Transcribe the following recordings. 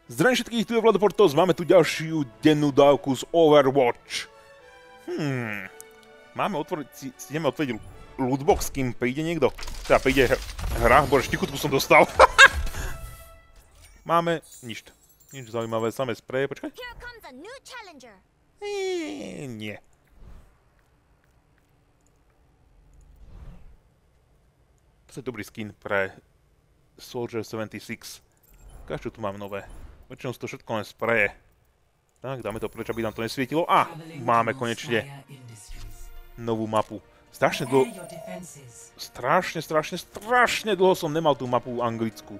Zdravím všetkých, tu je Vlado Portos, máme tu ďalšiu dennú dávku z Overwatch. Máme otvoriť, ideme otvoriť lootbox, kým príde niekto. Teda príde hra, bože, štikutku som dostal. Máme nič zaujímavé, samé spreje, počkaj. Nie. To je dobrý skin pre Soldier 76. Každú tu mám nové. Väčšinou sú to všetko len spreje. Tak, dáme to preč, aby nám to nesvietilo. A máme konečne novú mapu. Strašne dlho som nemal tú mapu anglickú.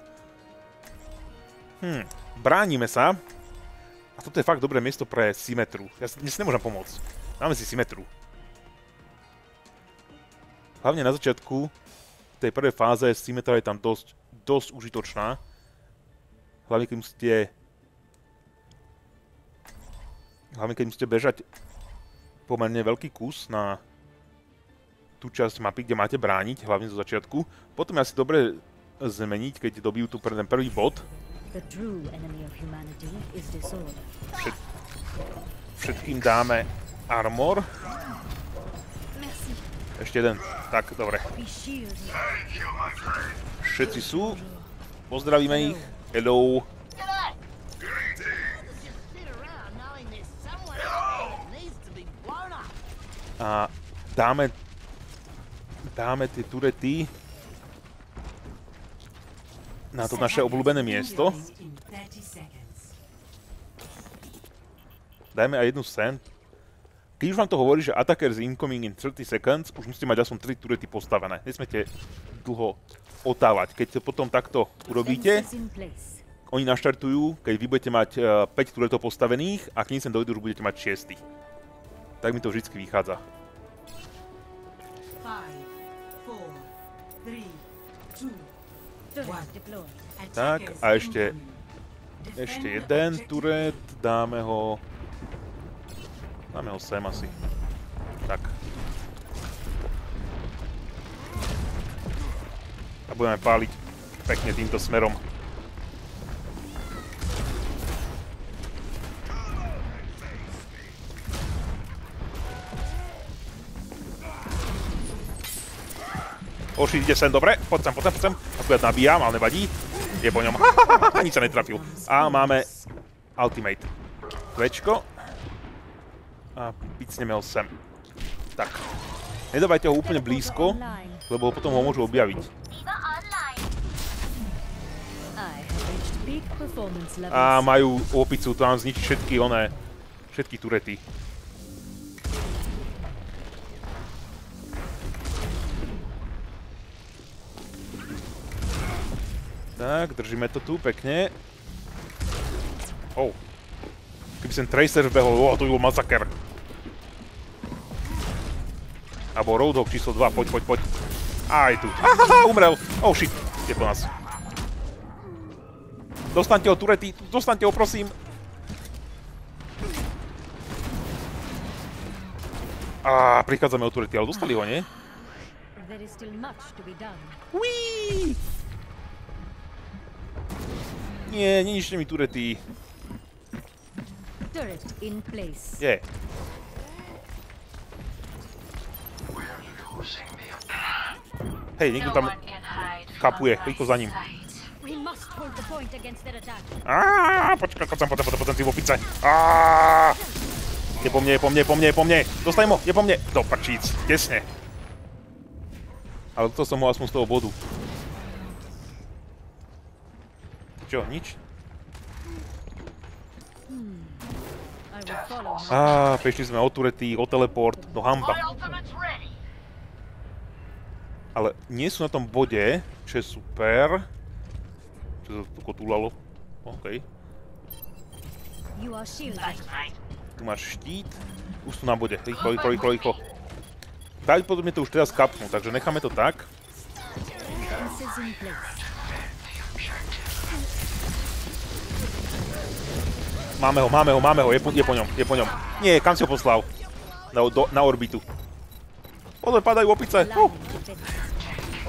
Bránime sa. A toto je fakt dobré miesto pre symetru. Ja si nemôžem pomôcť. Máme si symetru. Hlavne na začiatku v tej prvej fáze symetra je tam dosť užitočná. Hlavne keď musíte bežať pomerne veľký kus na tú časť mapy, kde máte brániť, hlavne zo začiatku. Potom je asi dobre zmeniť, keď dobijú tu ten prvý bod. Všetkým dáme armor. Ešte jeden. Tak, dobre. Všetci sú. Pozdravíme ich. Hello. A dáme tie turety na to naše obľúbené miesto. Dajme aj jednu sen. Keď už vám to hovorí, že attackers incoming in 30 seconds, už musíte mať aspoň 3 turety postavené. Nesmiete dlho otávať. Keď to potom takto urobíte, oni naštartujú, keď vy budete mať 5 turetov postavených a k ním sem dojdu, už budete mať 6. Tak mi to vždycky vychádza. Tak, a ešte jeden turet, dáme ho sem asi. Tak. A budeme páliť pekne týmto smerom. Oši, ide sem, dobre, poď sem. Akurát nabíjam, ale nevadí. Je po ňom. Nič sa netrafil. A máme ultimate. Kvečko. A picneme ho sem. Tak. Nedávajte ho úplne blízko, lebo potom ho môžu objaviť. A majú opicu, to nám zničí všetky turety. Tak, držíme to tu pekne. Keby sem Tracer vbehol, to by bol masaker. Alebo Roadhog číslo 2, poď. Aj tu. Umrel. Shit, je po nás. Dostaňte ho, turety, dostaňte ho, prosím. Prichádzame o turety, ale dostali ho, nie? Uííí! Nie, neničte mi turety. Je. Hej, niekto tam kapuje, rýchlo za ním. Počkaj, poď si v opice. Je po mne. Dostaj mo, je po mne. Do prčíc, tesne. Ale to som ho aspoň z toho bodu. Čo, nič? Prišli sme o turety, o teleport, do hamba. Ale nie sú na tom bode, čo je super. Čo sa tu kotúlalo? OK. Tu máš štít. Už sú na bode. Rýchlo. Pravdepodobne to už teraz kapnú, takže necháme to tak. Máme ho, je po ňom. Nie, kam si ho poslal? Na orbitu. Pozor, padajú opice.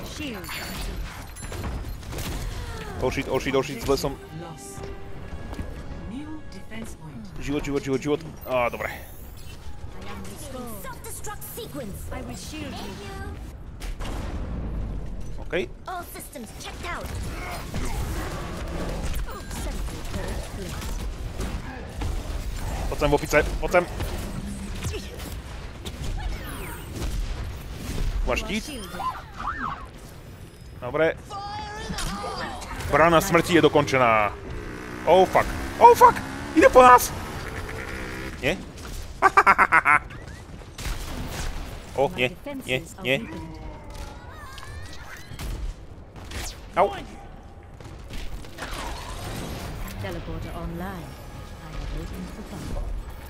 Oh shit, zle som... život. Á, dobre. OK. Poď sem, opice, poď sem. Máš štít? Dobre. Brána smrti je dokončená. Oh fuck. Oh fuck! Ide po nás! Nie? Oh, nie. Au. Teleporter online. I am waiting for fun.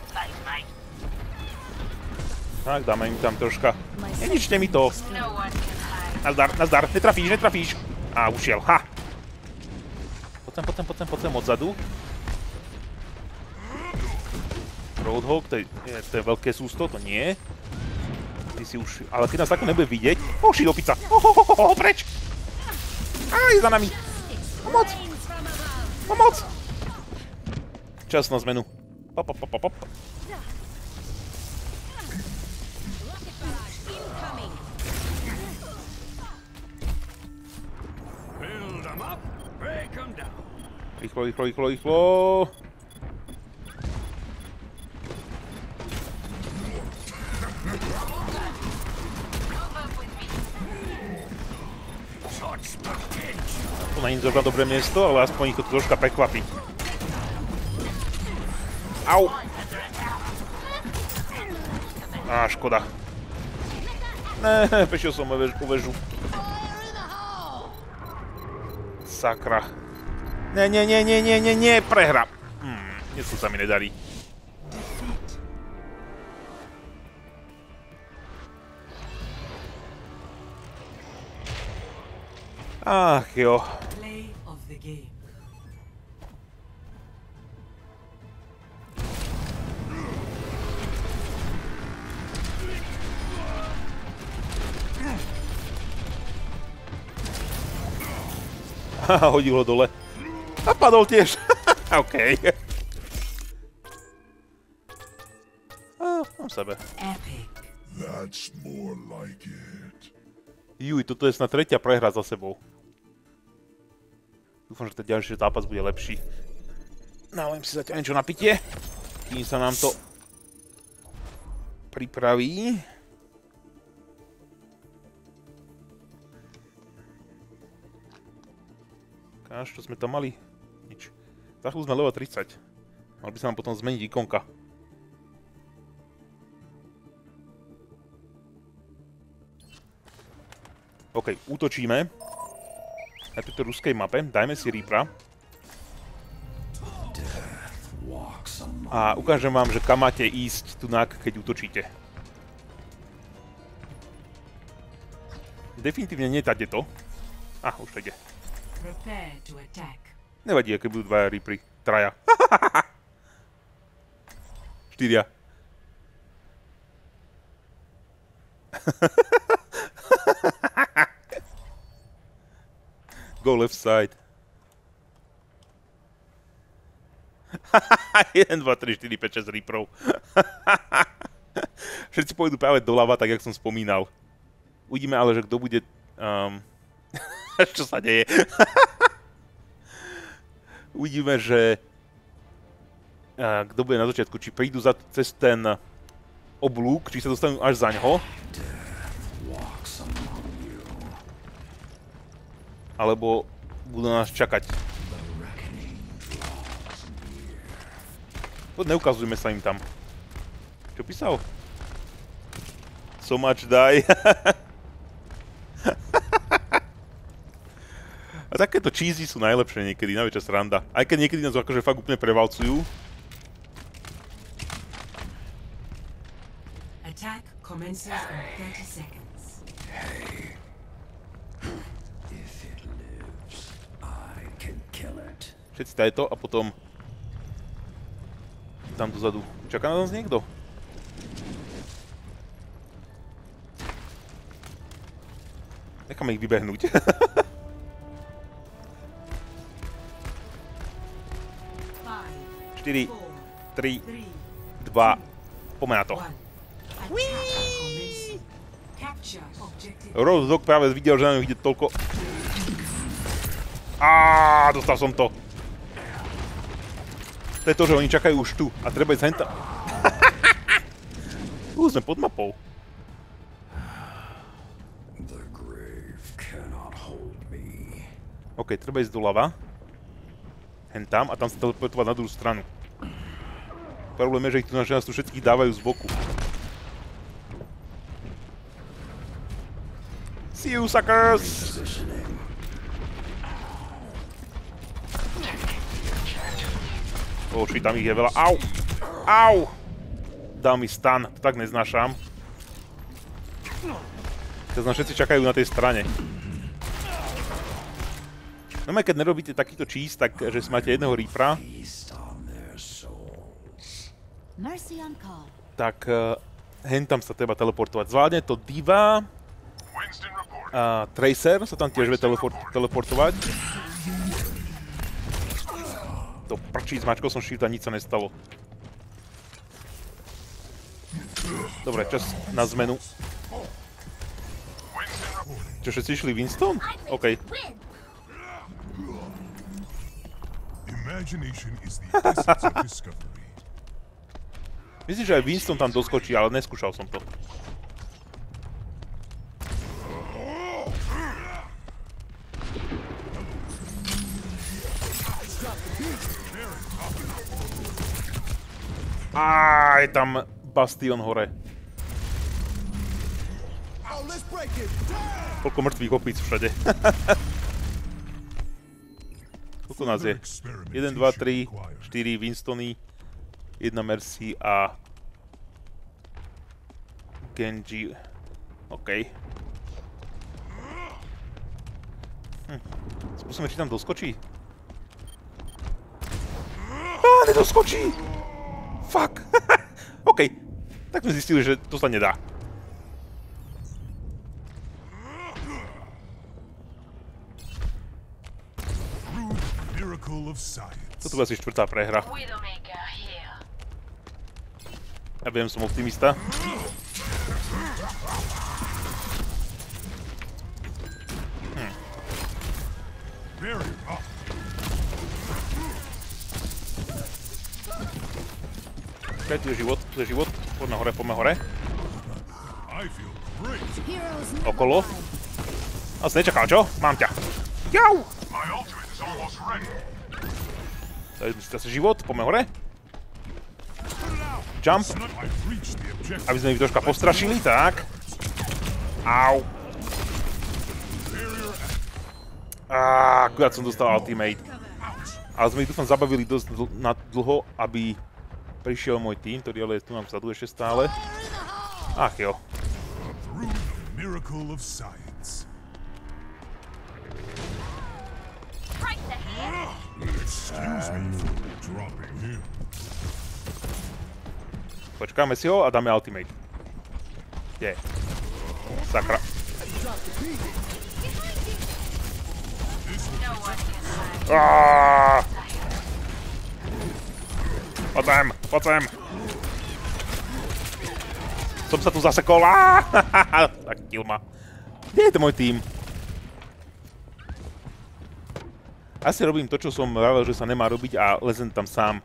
Tak, dáme im tam troška. Neničte mi to. Nazdar, netrafíš. Á, ušiel, ha. Poď sem, odzadu. Roadhog, to je veľké sústo, to nie. Ty si už, ale keď nás takto nebude vidieť. Oh, shit, opica. Preč. Á, je za nami. Pomoc. Čas na zmenu. Pop. Rýchlo. To není zrovna dobré miesto, ale aspoň ich to troška prekvapí. Au! Á, škoda. Ne, pešiel som o väžu. Sakra. Nie, prehra. Dnes to sa mi nedarí. Ach jo. Hodil ho dole. A padol tiež. OK. Mám sebe. Juj, toto je snad tretia prehra za sebou. Dúfam, že ten ďalší zápas bude lepší. Naliem si zatiaľ niečo na pitie. Kým sa nám to pripraví. Káž, čo sme tam mali? Nič. Za chvíľu sme level 30. Mal by sa nám potom zmeniť ikonka. OK, útočíme. Na tejto ruskej mape. Dajme si Reapera. A ukážem vám, že kam máte ísť tunak, keď útočíte. Definitívne nie tadeto. Už to ide. Nevadí, aké budú dvaja Reapery. Traja. 4. Go left side. 1, 2, 3, 4, 5, 6 Reaperov. Všetci pôjdu práve doľava, tak jak som spomínal. Uvidíme ale, že kto bude... Čo sa deje? Uvidíme, že... Kto bude na začiatku, či prídu cez ten oblúk, či sa dostanú až za ňoho. Alebo budú nás čakať. Poď, neukazujme sa im tam. Čo písal? So much die. A takéto cheesy sú najlepšie niekedy, najväčšia sranda. Aj keď niekedy nás akože fakt úplne prevalcujú. Attack commences in 30 seconds. Hey. If it lives, I can kill it. Všetci tajto a potom tam dozadu. Čaká na nás niekto? Necháme ich vybehnúť. 4, 3, 3, 2, poďme na to. Roadhog práve videl, že na ňu ide toľko. Dostal som to. To je to, že oni čakajú už tu a treba ísť henta. Sme pod mapou. OK, treba ísť doľava. Hentam a tam sa teleportovať na druhú stranu. Problém je, že ich tu nás tu všetkých dávajú z boku. See you, suckers! Shit, tam ich je veľa. Au! Au! Dal mi stun, to tak neznášam. Teraz nás všetci čakajú na tej strane. No keď nerobíte takýto cheese, tak že si máte jedného Reapera, tak hentam sa treba teleportovať. Zvládne to D.Va, Tracer sa tam tiež vie teleportovať. To prčí, zmačkol som shift a nič sa nestalo. Dobre, čas na zmenu. Čo, všetci išli Winston? OK. Myslím, že aj Winston tam doskočí, ale neskúšal som to. Je tam Bastion hore. Koľko mŕtvych opíc všade. Koľko nás je? 1, 2, 3, 4 Winstony, 1 Mercy a Genji. OK. Skúsime, či tam doskočí. Nedoskočí! Fuck! OK. Tak sme zistili, že to sa nedá. Toto bude asi 4. prehra. Ja viem, som optimista. Čakaj, tu je život. Poďme hore. Okolo. A si nečakal, čo? Mám ťa. Jau! Dali sme si zase život, poďme hore. Jump. Aby sme ich troška postrašili, tak. Au. Akurát som dostal ultimate. Ale sme ich dúfam zabavili dosť dlho, aby prišiel môj tým, ktorý ale tu nám vzadu ešte stále. Ach jo. Počkáme si ho a dáme ultimate. Je. Sakra. Poď sem. Som sa tu zasekol. Tak kill ma. Kde je to môj tým? Asi robím to, čo som vravel, že sa nemá robiť a lezem tam sám.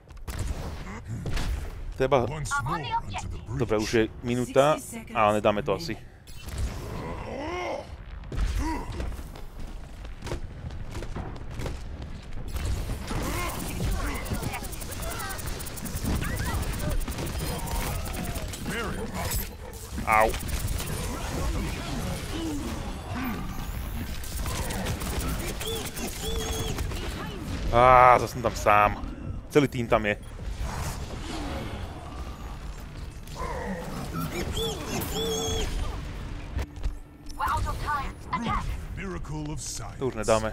Treba... Dobre, už je minúta, ale nedáme to asi. Au. Zase som tam sám. Celý tým tam je. To už nedáme.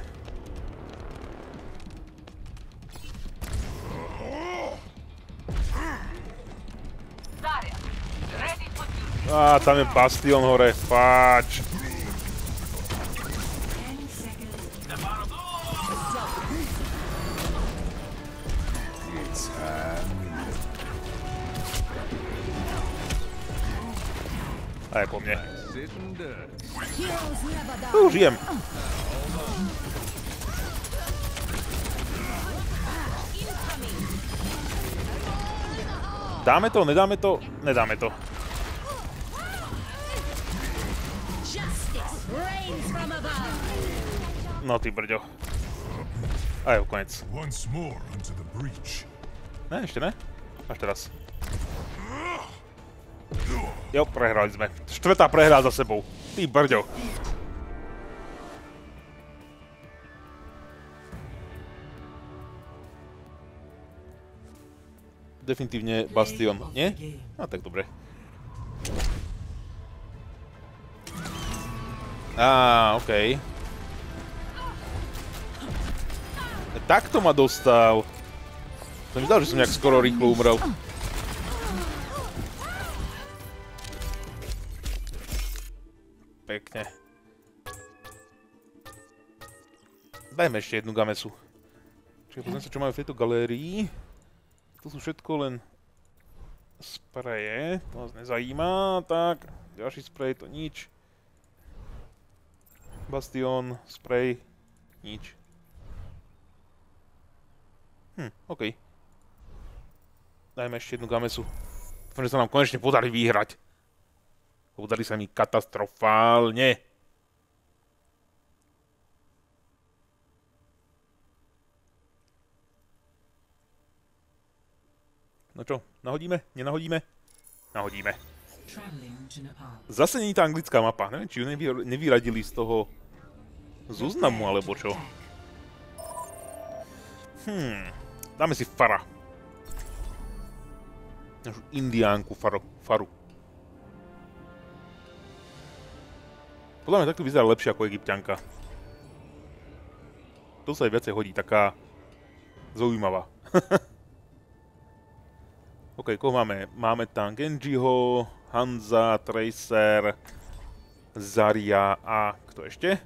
Tam je Bastion hore, páč. A je po mne. Heroes never die. Žijem. Dáme to, nedáme to? Nedáme to. Justice reigns from above. No ty brďo. A je konec. Once more into the breach. Ne, ešte ne? Až teraz. Jo, prehrali sme. Štvrtá prehrá za sebou. Ty brďo. Definitívne Bastion, nie? No tak dobre. Á, okej. Takto ma dostal. Som mi zdal, že som nejak skoro rýchlo umrel. Pekne. Dajme ešte jednu gamesu. Čiže pozriem sa, čo máme v tejto galérii. Tu sú všetko len spreje. To nás nezajíma. Tak, ďalší sprej, to nič. Bastion, sprej, nič. OK. Dajme ešte jednu gamesu. Dúfam, že sa nám konečne podarí vyhrať. Podarí sa mi katastrofálne. No čo, nahodíme? Nenahodíme? Nahodíme. Zase nie je tá anglická mapa. Neviem, či ju nevyradili z toho zoznamu, alebo čo. Dáme si Fara. Našu indiánku Faru. Podľa mňa takto vyzerá lepšie ako Egypťanka. To sa aj viacej hodí, taká zaujímavá. OK, koho máme? Máme tam Genjiho, Hanza, Tracer, Zarya a kto ešte?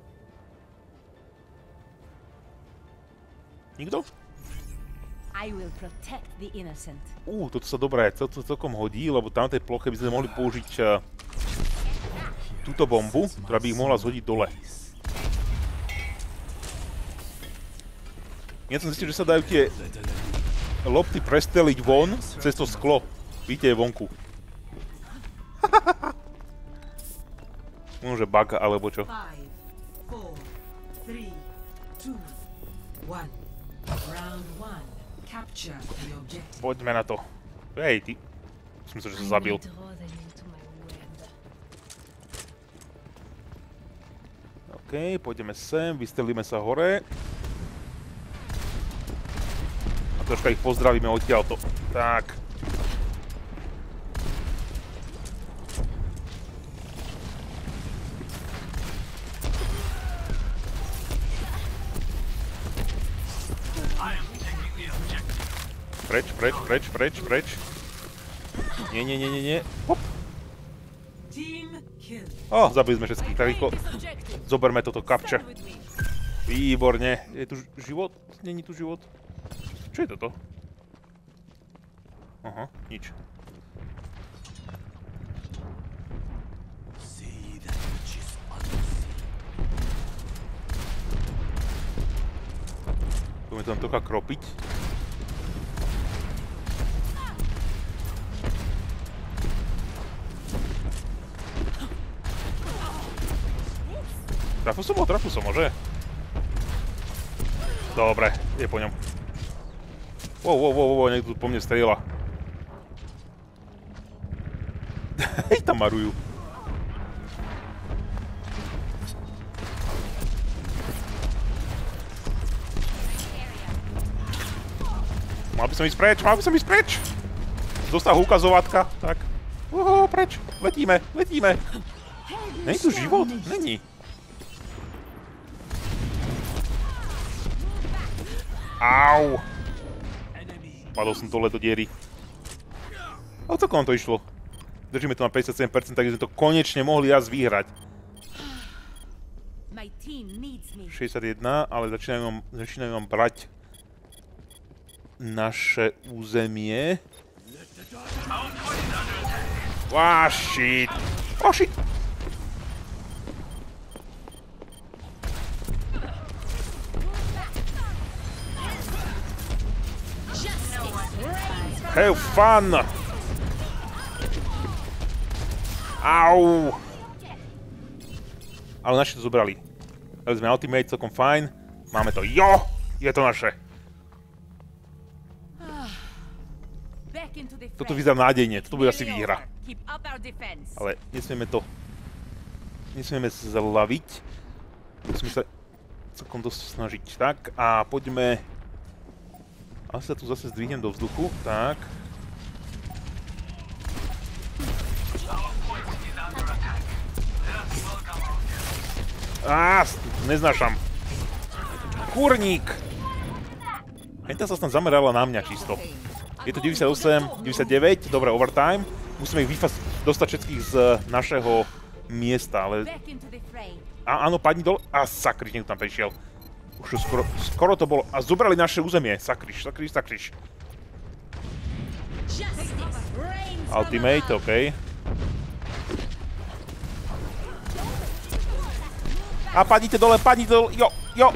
Nikto? I will protect the innocent. Toto sa dobré, to celkom hodí, lebo tam na tej ploche by sme mohli použiť túto bombu, ktorá by ich mohla zhodiť dole. Ja som zistil, že sa dajú tie lopty prestreliť von cez to sklo. Vidíte, je vonku. Môže bug, alebo čo. 5, 4, 3, 2, 1. Round 1. Capture the objective. Poďme na to. Hej, ty. Som myslel, že sa zabil. OK, pôjdeme sem, vystrelíme sa hore. A troška ich pozdravíme odtiaľto. Tak. Preč. Nie. Hop. Zabili sme všetkých, tak rýchlo. Zoberme toto capture. Výborne. Je tu život? Není tu život? Čo je toto? Aha, nič. Budeme tam trocha kropiť. Trafil som ho, že? Dobre, je po ňom. Wow, niekto tu po mne strieľa. Hej, tam marujú. Mal by som ísť preč. Dostal ukazovatka, tak. Preč, letíme. Není tu život? Není. Au! Padol som dole do diery. Ale celkom to išlo. Držíme to na 57%, takže sme to konečne mohli raz vyhrať. 61, ale začínajú nám brať naše územie. Shit! Oh shit! Have fun! Au! Ale naši to zobrali. Dali sme ultimate, celkom fajn. Máme to. Jo! Je to naše. Toto vyzerá nádejne. Toto bude asi výhra. Ale nesmieme to... Nesmieme sa zlaviť. Musíme sa celkom dosť snažiť. Tak a poďme... Asi sa tu zase zdvihnem do vzduchu. Tak. Neznášam. Kurník! Henta sa tam zamerala na mňa čisto. Je to 98, 99, dobre, overtime. Musíme ich dostať všetkých z našeho miesta, ale... Áno, padni dole. Sakriš, niekto tam prišiel. Už to skoro to bolo. A zobrali naše územie. Sakriš. Ultimate, okej. A padnite dole, jo!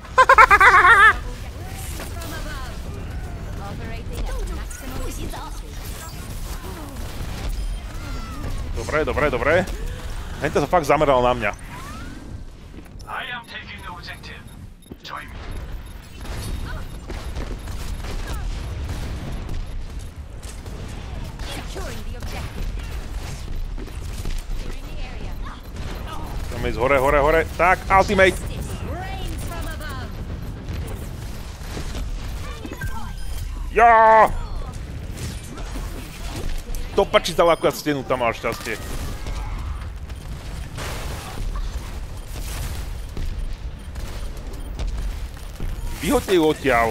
Dobre. Henta sa fakt zameral na mňa. Ideme ísť hore. Tak, ultimate! Ja! Topači dal akurát stenu, tam mal šťastie. Vyhoďte ju odtiaľ.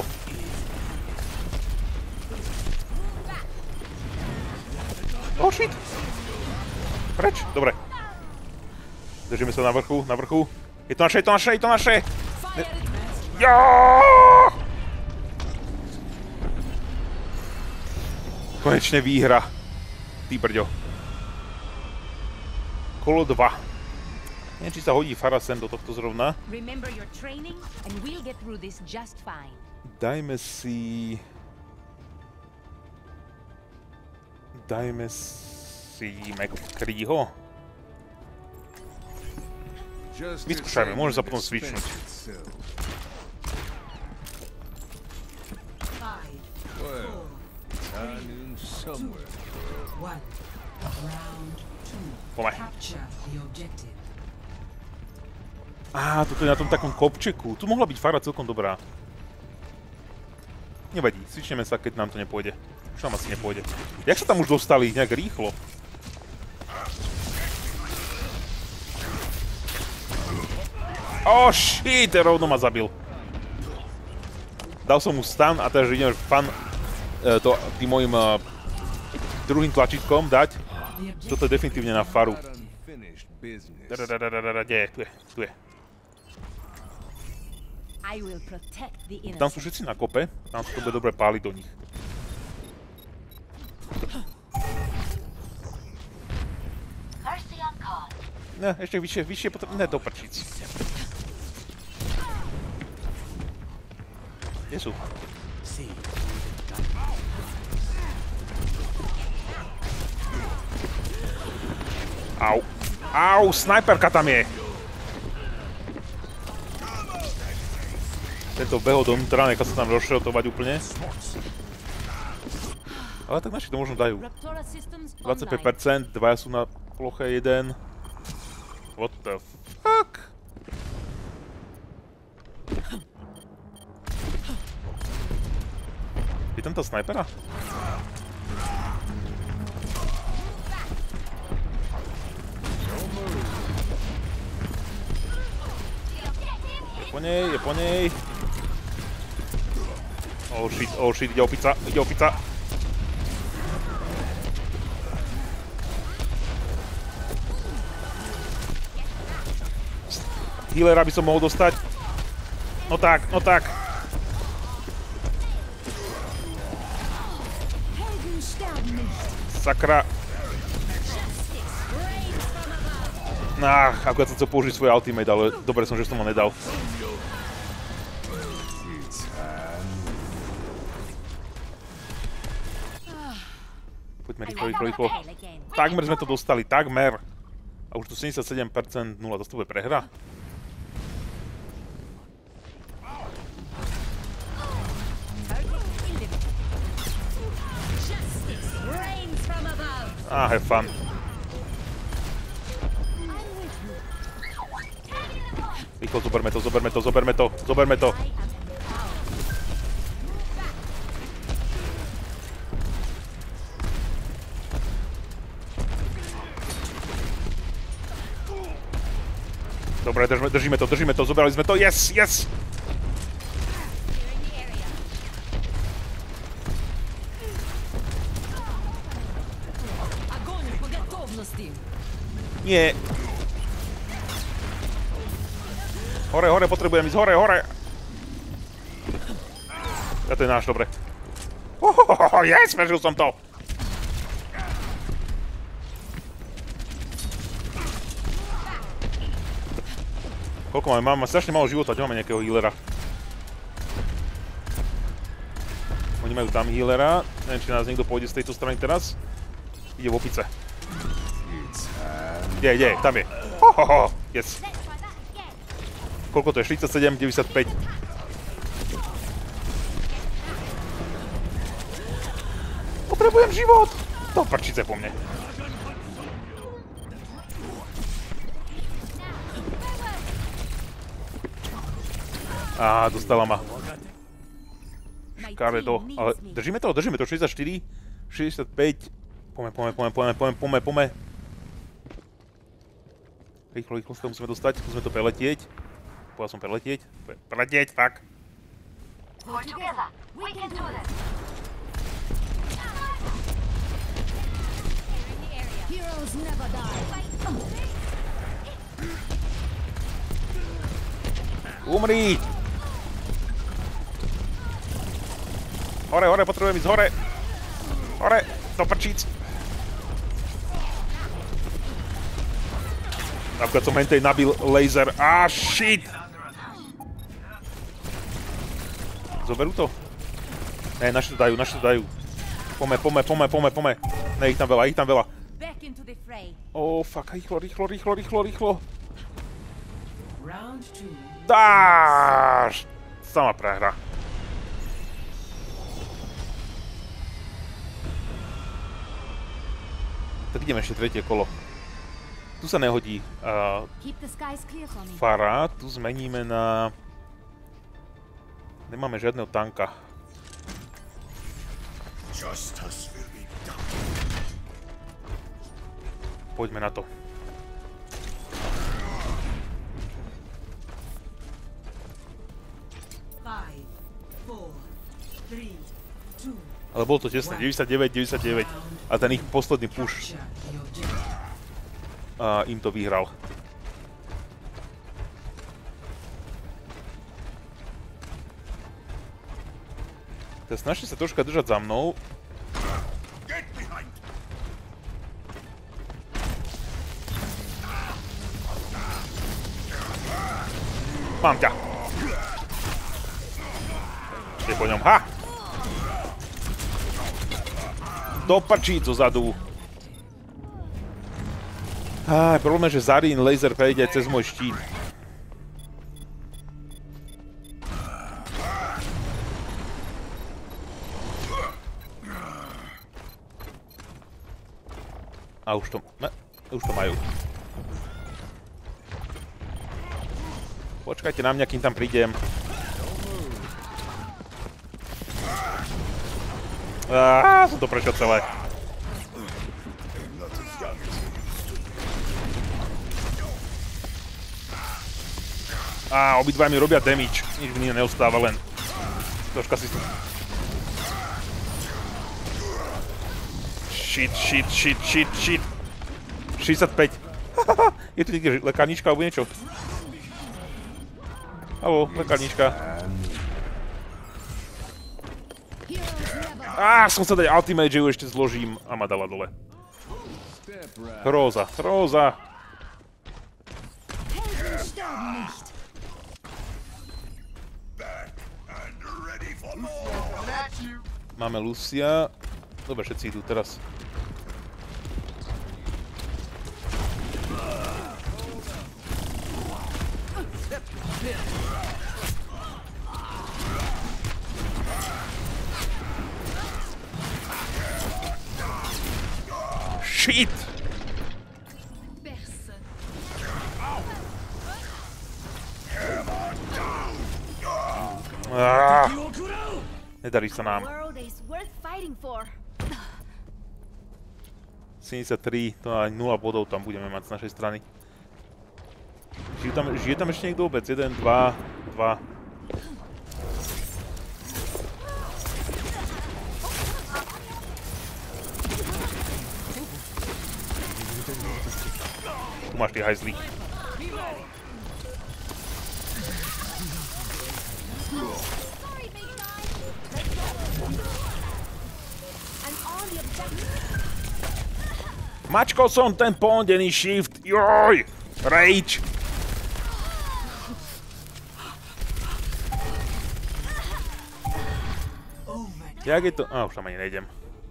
Oh shit! Preč? Dobre. Držíme sa na vrchu. Je to naše! Ja! Konečne výhra. Ty brďo. Kolo 2. Neviem, či sa hodí Pharah sem do tohto zrovna. Dajme si McCreeho. Vyskúšajme, môžem sa potom switchnúť. Poďme. Toto je na tom takom kopčeku. Tu mohla byť Pharah celkom dobrá. Nevadí, switchneme sa, keď nám to nepôjde. Už nám asi nepôjde. Jak sa tam už dostali? Nejak rýchlo. Oh shit, rovno ma zabil. Dal som mu stun a teraz idem tým mojim druhým tlačítkom dať. Toto je definitívne na Pharu. Tu je. Tam sú všetci na kope. Tam sa to bude dobre páliť do nich. Ne, ešte vyššie potrebné do prčíc. Kde sú? Au, snajperka tam je! Tento behol dovnútra, nechá sa tam rozšrotovať úplne. Ale tak naši to možno dajú. 25%, dvaja sú na ploche, jeden. What the fuck? Je tam tá snajpera? Je po nej. Oh shit, ide opica. Healera by som mohol dostať. No tak. Sakra. Akurát som chcel použiť svoj ultimate, ale dobre som, že som ho nedal. Poďme rýchlo. Takmer sme to dostali, takmer. A už tu 77%, 0, to bude prehra. Have fun. Rýchlo, zoberme to. Dobre, držíme to, zobrali sme to, yes! Nie. Hore, potrebujem ísť, hore. A to je náš, dobre. Yes, prežil som to. Koľko máme? Máme strašne málo života, kde máme nejakého healera? Oni majú tam healera. Neviem, či nás niekto pôjde z tejto strany teraz. Ide v opice. Kde? Tam je. Yes. Koľko to je? 47, 95. Potrebujem život! To prčice po mne. Dostala ma. Škaredo. Ale držíme to, 64, 65. Poďme. Rýchlo sa to musíme dostať, musíme to preletieť. Povedal som preletieť, tak. Umri! Hore, potrebujem ísť, hore! Do prčíc! Napríklad som hentej nabil laser. Shit! Zoberú to? Ne, naši to dajú. Pome. Ne, ich tam veľa. Fuck, rýchlo. Dáš! Sama prehra. Tak ideme ešte tretie kolo. Tu sa nehodí Fara, tu zmeníme na... Nemáme žiadneho tanka. Poďme na to. Ale bolo to tesné, 99. A ten ich posledný push im to vyhral. Tak snažte sa troška držať za mnou. Mám ťa. Je po ňom, Do prčíc zozadu. Problém je, že Zarin laser prejde cez môj štít. Už to majú. Počkajte na mňa, kým tam prídem. Som to prešiel celé. Obidva mi robia damage. Nič mi neostáva, len troška si... Shit. 65. Je tu niekde lekárnička alebo niečo? Haló, lekárnička. Som sa dať ultimate, že ju ešte zložím a ma dala dole. Hrôza. Máme Lucia. Dobre, všetci idú teraz. Shit! Nedarí sa nám. 73, to aj 0 bodov tam budeme mať z našej strany. Žije tam ešte niekto vôbec? 1, 2, 2. Tu máš ty hajzlí. Mačkol som ten pondený shift. Joj! Rage! Jak je to? Už tam ani nejdem.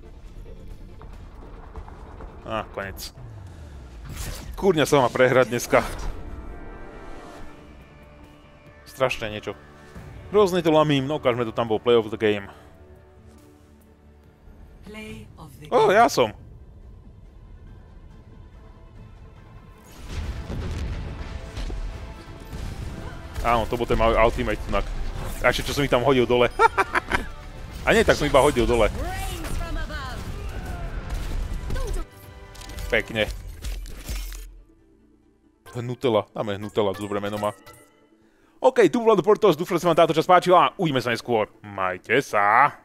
Konec. Kurňa sa má prehrať dneska. Strašné niečo. Hrozne to lamím, no ukážme to, tam bol play of the game. Ja som. Áno, to bol ten malý ultimate tunak. A ešte čo som ich tam hodil dole. A nie, tak som iba hodil dole. Pekne. Hnutela, dáme Hnutela, dobré meno má. OK, tu bol Portos, dúfam, že sa vám táto časť páčila a uvidíme sa neskôr. Majte sa.